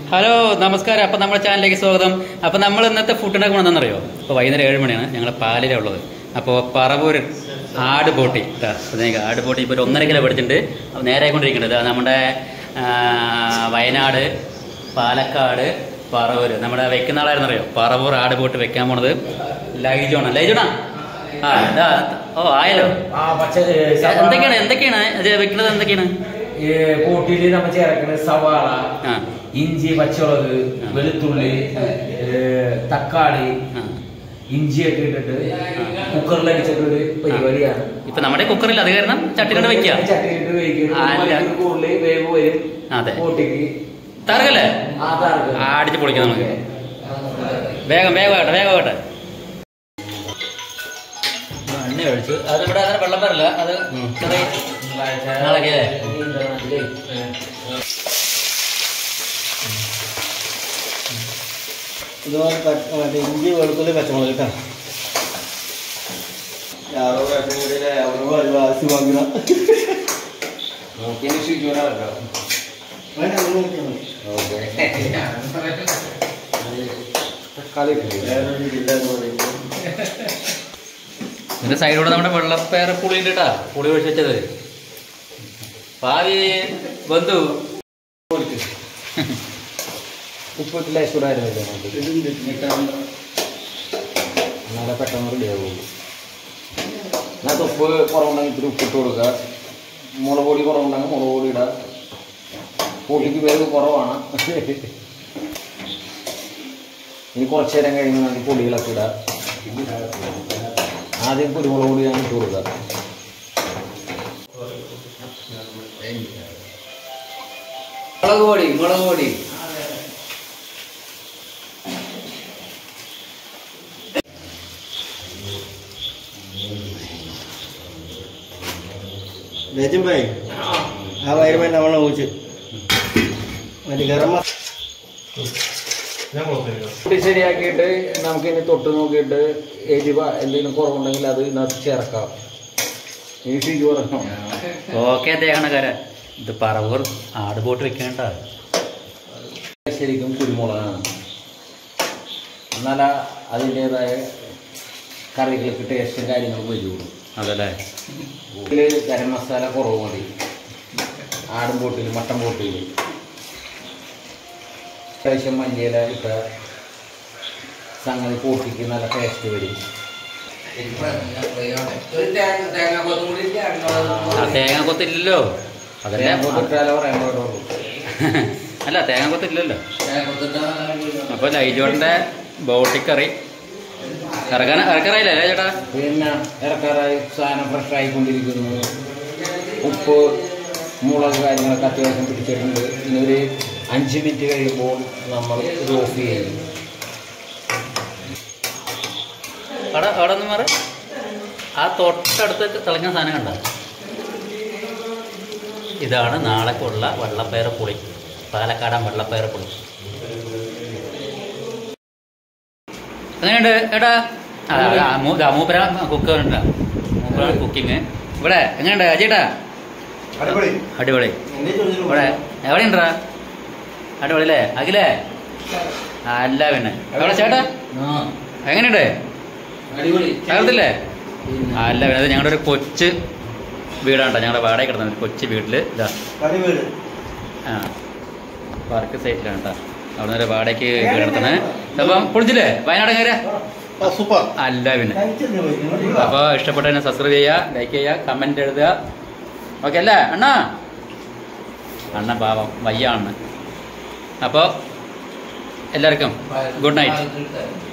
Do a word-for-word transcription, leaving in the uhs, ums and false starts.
Hello നമസ്കാരം. അപ്പം നമ്മുടെ ചാനലിലേക്ക് സ്വാഗതം. അപ്പം നമ്മൾ ഇന്നത്തെ ഫുഡിനൊക്കെ വന്നെന്നറിയോ? അപ്പോൾ വൈകുന്നേരം ഏഴ് മണിയാണ്. ഞങ്ങൾ പാലിലാണ് ഉള്ളത്. അപ്പോൾ പറവൂര് ആട് ബോട്ടി ആട് ബോട്ടി ഇപ്പോൾ ഒരു ഒന്നര കിലോ മേടിച്ചിട്ടുണ്ട്. അപ്പോൾ നേരെ ആയിക്കൊണ്ടിരിക്കുന്നത് നമ്മുടെ വയനാട്, പാലക്കാട്, പറവൂര് നമ്മുടെ വെക്കുന്ന ആളായിരുന്നറിയോ? പറവൂർ ആട് ബോട്ടി വെക്കാൻ പോണത് ലൈജോണ ലൈജോണ ആ ഇതാ. ഓ ആയല്ലോ. എന്തൊക്കെയാണ് എന്തൊക്കെയാണ് ഇത് വെക്കുന്നത്? എന്തൊക്കെയാണ് കൂട്ടില് നമ്മൾ ചേർക്കുന്നത്? സവാള, ഇഞ്ചി, പച്ചമുളക്, വെളുത്തുള്ളി, തക്കാളി, ഇഞ്ചിയൊക്കെ ഇട്ടിട്ട് കുക്കറിൽ അടിച്ചിട്ടൊരു പരിപാടിയാണ്. ഇപ്പൊ നമ്മുടെ കുക്കറിൽ അത് കാരണം ചട്ടിയിലിട്ട് വെക്കുക. ചട്ടിയിലിട്ട് വേവിക്കും. കൂടുതൽ വേവ് വരും. അതെ, കൂട്ടിക്ക് തറകല്ലേ അടിച്ച് പൊളിക്കാം നമുക്ക്. വേഗം വേഗം ആകട്ടെ വേഗം ആകട്ടെ. എണ്ണ ഒഴിച്ചു. അത് ഇവിടെ അങ്ങനെ വെള്ളം വരില്ല. അത് നാളെ ഇതുപോലെ ഇഞ്ചി, വെളുത്തുള്ളി, പച്ചമുളക് കേട്ടോ. ഇതിന്റെ സൈഡിലൂടെ നമ്മുടെ വെള്ളപ്പേറെ പുളി ഉണ്ട് കേട്ടാ. പുളി ഒഴിച്ച് വെച്ചത് പാവി ബന്ധു ഉപ്പിട്ടില്ല ചൂടായിരുന്നില്ല. എന്നാലേ പെട്ടെന്ന് റെഡി ആവുള്ളൂ. അതിനകത്ത് ഉപ്പ് കുറവുണ്ടെങ്കിൽ ഇത്തിരി ഉപ്പിട്ട് കൊടുക്കുക. മുളക് പൊടി കുറവുണ്ടെങ്കിൽ മുളക് പൊടി ഇടുക. പൊടിക്ക് വേവ് കുറവാണ്. ഇനി കുറച്ച് നേരം കഴിയുമ്പോൾ നമുക്ക് പൊടികളൊക്കെ ഇടുക. ആദ്യം കുരുമുളക് പൊടി ഞാൻ ഇട്ട് കൊടുക്കുക. മുളക് പൊടി മുളക് പൊടി രജംഭായി ആ വയറുമേൽ നമ്മളെ ഊച്ച് മറ്റേ ഗരം പൊടി ശരിയാക്കിയിട്ട് നമുക്കിനി തൊട്ട് നോക്കിയിട്ട് എരിവ എന്തെങ്കിലും കുറവുണ്ടെങ്കിൽ അത് ഇതിനകത്ത് ചേർക്കാം. ഈസി ചോറക്കാം. ഓക്കെ തേങ്ങണക്കാരെ. ഇത് പറവൂർ ആട് ബോട്ട് വെക്കേണ്ട ശരിക്കും കുരുമുളകാണ്. എന്നാലാ അതിൻ്റേതായ കറികൾക്ക് ടേസ്റ്റും കാര്യങ്ങളും വരുള്ളൂ. അതല്ലേ. ഇതിൽ ഗരം മസാല കുറവ് മതി. ആടും ബോട്ടിൽ മട്ടൻ ബോട്ടിൽ അത്യാവശ്യം മല്ലിയില ഇട്ട സംഗതി കൂട്ടിക്ക് നല്ല ടേസ്റ്റ് വരും. തേങ്ങ കൊത്തില്ലല്ലോ. അതല്ലേ കൊത്തിട്ടാലോ പറയാൻ പാടുള്ളൂ. അല്ല തേങ്ങ കൊത്തില്ലല്ലോ. അപ്പൊ ലൈജോണിന്റെ ബോട്ടിക്കറി ഇറക്കാൻ ഇറക്കാറായില്ലേ ചേട്ടാ? പിന്നെ ഇറക്കാറായി. സാധനം ഫ്രഷ് ആയിക്കൊണ്ടിരിക്കുന്നു. ഉപ്പ് മുളക് കാര്യങ്ങളൊക്കെ അത്യാവശ്യം പിടിച്ചിട്ടുണ്ട്. ഇനി ഒരു അഞ്ച് മിനിറ്റ് കഴിയുമ്പോൾ നമ്മൾ ഇത് ഓഫ് ചെയ്യും. അവിടെ അവിടെ നിന്ന് മാറി ആ തൊട്ടടുത്ത് തിളങ്ങുന്ന സാധനം കണ്ട. ഇതാണ് നാളേക്കുള്ള വെള്ളപ്പയർ പുളി. പാലക്കാടൻ വെള്ളപ്പയർ പുളി. എങ്ങനെയുണ്ട് ഏട്ടാ? മൂപ്പര കുക്ക് മൂപ്പര കുക്കിങ് ഇവിടെ എങ്ങനെയുണ്ട് അജേട്ടാ? അടിപൊളി. ഇവിടെ എവിടെയുണ്ടാ? അടിപൊളി അല്ലേ അഖിലേ? അല്ല പിന്നെ എവിടെ ചേട്ടാ എങ്ങനെയുണ്ട്? തകർത്തില്ലേ? അല്ല പിന്നെ അത് ഞങ്ങളുടെ ഒരു കൊച്ച് വീടാണ് കേട്ടോ. ഞങ്ങളുടെ വാടക കിടന്നത് കൊച്ചു വീട്ടിൽ ഇതാ. ആ വർക്ക് സൈറ്റിലാണ് കേട്ടോ. അവിടെ നിന്ന് വാടകയ്ക്ക് വീട് എടുത്തണേ. അപ്പം പൊളിച്ചില്ലേ വയനാടൻകാരെ? അല്ല പിന്നെ. അപ്പോൾ ഇഷ്ടപ്പെട്ടതിനെ സബ്സ്ക്രൈബ് ചെയ്യുക, ലൈക്ക് ചെയ്യുക, കമൻറ്റ് എഴുതുക. ഓക്കെ അല്ലേ അണ്ണാ? അണ്ണ പാവം വയ്യ അണ്ണ. അപ്പോൾ എല്ലാവർക്കും ഗുഡ് നൈറ്റ്.